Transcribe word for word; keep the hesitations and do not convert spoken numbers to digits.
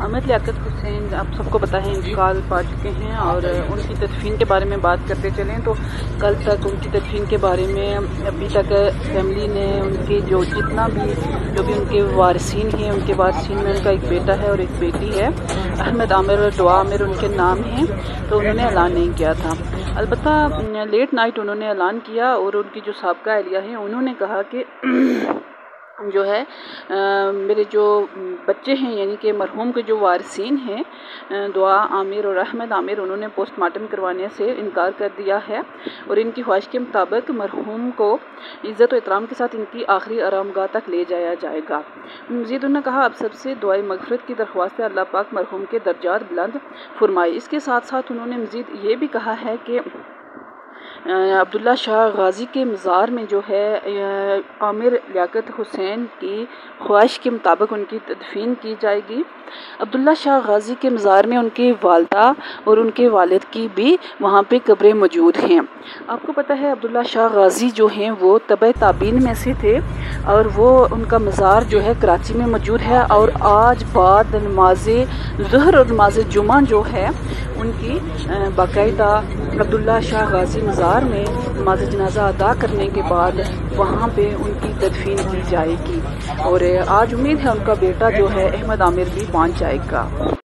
احمد لیاقت حسین آپ سب کو پتہ ہے انتقال پا چکے ہیں، اور ان کی تدفین کے بارے میں بات کرتے چلیں تو کل تک ان کی تدفین کے بارے میں ابھی تک فیملی نے ان کے جو جتنا بھی جو بھی ان کے وارثین ہیں، ان کے وارثین میں ان کا ایک بیٹا ہے اور ایک بیٹی ہے، احمد عامر دعا عامر ان کے نام ہیں، تو انہوں نے اعلان نہیں کیا تھا۔ البتہ لیٹ نائٹ انہوں نے اعلان کیا، اور ان کی جو سابقہ اہلیہ ہیں انہوں نے کہا کہ جو ہے میرے جو بچے ہیں، یعنی کہ مرحوم کے جو وارثین ہیں دعا عامر اور احمد عامر، انہوں نے پوسٹ مارٹم کروانے سے انکار کر دیا ہے، اور ان کی خواہش کے مطابق مرحوم کو عزت و احترام کے ساتھ ان کی آخری آرام گاہ تک لے جایا جائے گا۔ مزید انہوں نے کہا اب سب سے دعائے مغفرت کی درخواست ہے، اللہ پاک مرحوم کے درجات بلند فرمائے۔ اس کے ساتھ ساتھ انہوں نے مزید یہ بھی کہا ہے کہ عبداللہ شاہ غازی کے مزار میں جو ہے عامر لیاقت حسین کی خواہش کے مطابق ان کی تدفین کی جائے گی۔ عبداللہ شاہ غازی کے مزار میں ان کی والدہ اور ان کے والد کی بھی وہاں پہ قبریں موجود ہیں۔ آپ کو پتہ ہے عبداللہ شاہ غازی جو ہیں وہ تبع تابعین میں سے تھے، اور وہ ان کا مزار جو ہے کراچی میں موجود ہے، اور آج بعد نماز ظہر اور نماز جمعہ جو ہے ان کی باقاعدہ عبداللہ شاہ غازی مزار میں نماز جنازہ ادا کرنے کے بعد وہاں پہ ان کی تدفین کی جائے گی، اور آج امید ہے ان کا بیٹا جو ہے احمد عامر بھی پہنچ جائے گا۔